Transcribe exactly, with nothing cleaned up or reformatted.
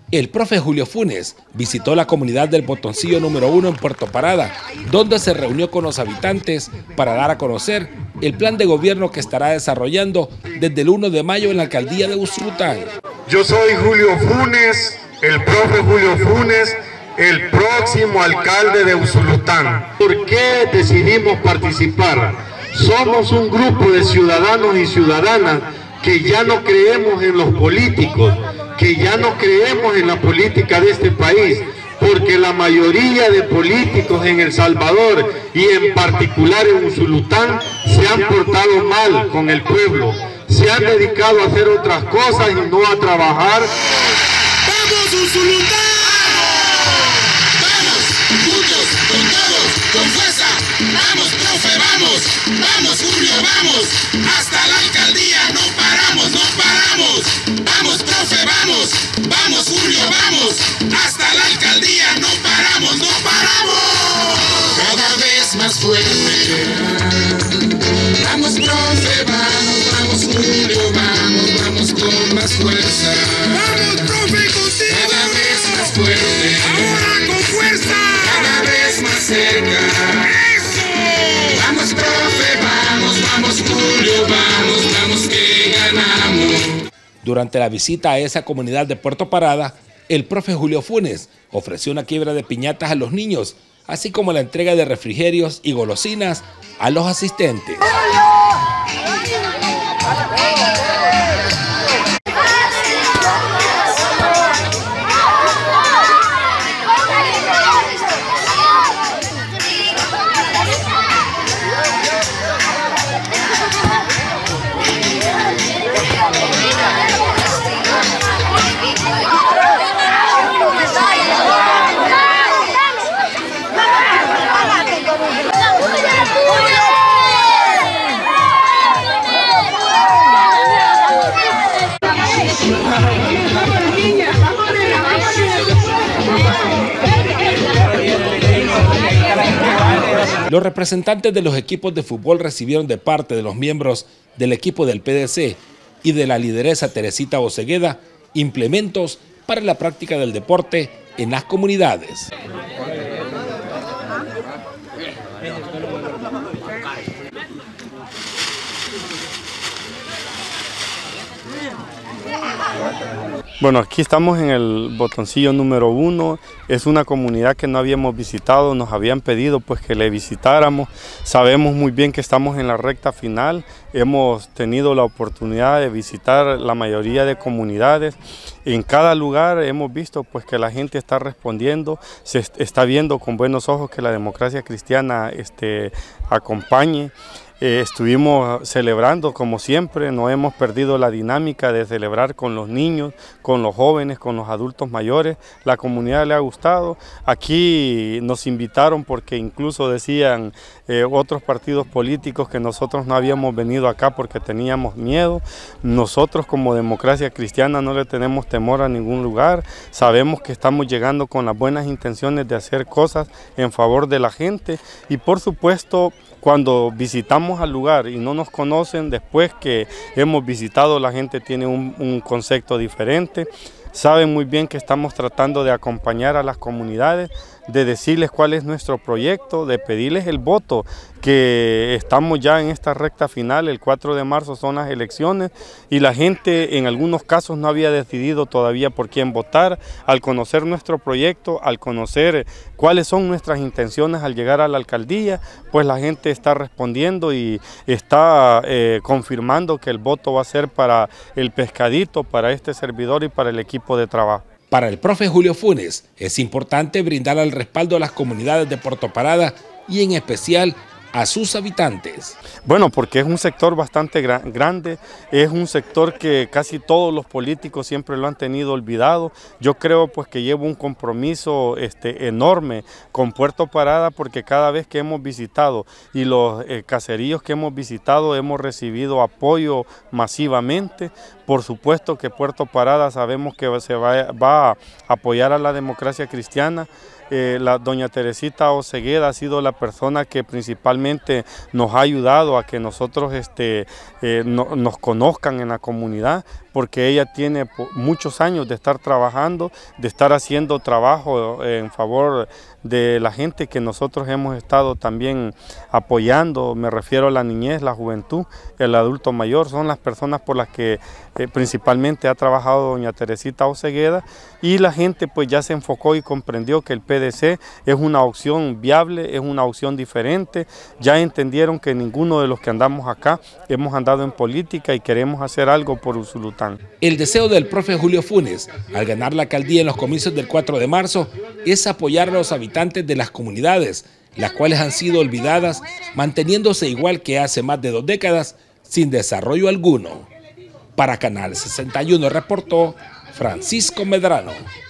El profe Julio Funes visitó la comunidad del Botoncillo número uno en Puerto Parada, donde se reunió con los habitantes para dar a conocer el plan de gobierno que estará desarrollando desde el uno de mayo en la alcaldía de Usulután. Yo soy Julio Funes, el profe Julio Funes, el próximo alcalde de Usulután. ¿Por qué decidimos participar? Somos un grupo de ciudadanos y ciudadanas que ya no creemos en los políticos, que ya no creemos en la política de este país, porque la mayoría de políticos en El Salvador y en particular en Usulután se han portado mal con el pueblo, se han dedicado a hacer otras cosas y no a trabajar. ¡Vamos Usulután! ¡Vamos! ¡Juntos! ¡Con todos! ¡Con fuerza! ¡Vamos, profe! ¡Vamos! ¡Vamos, Julio! ¡Vamos! ¡Hasta la alcaldía! ¡No paramos! ¡No paramos! ¡Vamos, profe! ¡Vamos! ¡Vamos, Julio! ¡Vamos! ¡Hasta la alcaldía! ¡No paramos! ¡No paramos! Cada vez más fuerte. Vamos, profe, vamos, vamos, Julio, vamos, vamos con más fuerza. Vamos, profe, contigo. Cada vez más fuerte. Ahora con fuerza. Cada vez más cerca. ¡Eso! Vamos, profe, vamos, vamos, Julio, vamos, vamos que ganamos. Durante la visita a esa comunidad de Puerto Parada, el profe Julio Funes ofreció una quiebra de piñatas a los niños, así como la entrega de refrigerios y golosinas a los asistentes. Los representantes de los equipos de fútbol recibieron de parte de los miembros del equipo del P D C y de la lideresa Teresita Ocegueda implementos para la práctica del deporte en las comunidades. Bueno, aquí estamos en el Botoncillo número uno, es una comunidad que no habíamos visitado, nos habían pedido pues que le visitáramos, sabemos muy bien que estamos en la recta final, hemos tenido la oportunidad de visitar la mayoría de comunidades, en cada lugar hemos visto pues que la gente está respondiendo, se está viendo con buenos ojos que la democracia cristiana este, acompañe. Eh, estuvimos celebrando como siempre, no hemos perdido la dinámica de celebrar con los niños, con los jóvenes, con los adultos mayores. La comunidad le ha gustado. Aquí nos invitaron porque incluso decían eh, otros partidos políticos que nosotros no habíamos venido acá porque teníamos miedo. Nosotros como democracia cristiana no le tenemos temor a ningún lugar. Sabemos que estamos llegando con las buenas intenciones de hacer cosas en favor de la gente y por supuesto cuando visitamos al lugar y no nos conocen, después que hemos visitado la gente tiene un, un concepto diferente. Saben muy bien que estamos tratando de acompañar a las comunidades, de decirles cuál es nuestro proyecto, de pedirles el voto, que estamos ya en esta recta final, el cuatro de marzo son las elecciones y la gente en algunos casos no había decidido todavía por quién votar. Al conocer nuestro proyecto, al conocer cuáles son nuestras intenciones al llegar a la alcaldía, pues la gente está respondiendo y está eh, confirmando que el voto va a ser para el pescadito, para este servidor y para el equipo de trabajo. Para el profe Julio Funes es importante brindar el respaldo a las comunidades de Puerto Parada y en especial a sus habitantes. Bueno, porque es un sector bastante gra grande, es un sector que casi todos los políticos siempre lo han tenido olvidado. Yo creo pues que llevo un compromiso este, enorme con Puerto Parada porque cada vez que hemos visitado y los eh, caseríos que hemos visitado hemos recibido apoyo masivamente. Por supuesto que Puerto Parada sabemos que se va, va a apoyar a la democracia cristiana. Eh, la doña Teresita Ocegueda ha sido la persona que principalmente nos ha ayudado a que nosotros este, eh, no, nos conozcan en la comunidad, porque ella tiene muchos años de estar trabajando, de estar haciendo trabajo en favor de la gente que nosotros hemos estado también apoyando. Me refiero a la niñez, la juventud, el adulto mayor, son las personas por las que eh, principalmente ha trabajado doña Teresita Osegueda, y la gente pues ya se enfocó y comprendió que el P D C es una opción viable, es una opción diferente. Ya entendieron que ninguno de los que andamos acá hemos andado en política y queremos hacer algo por Usulután. El deseo del profe Julio Funes al ganar la alcaldía en los comicios del cuatro de marzo es apoyar a los habitantes de las comunidades, las cuales han sido olvidadas, manteniéndose igual que hace más de dos décadas, sin desarrollo alguno. Para Canal sesenta y uno reportó Francisco Medrano.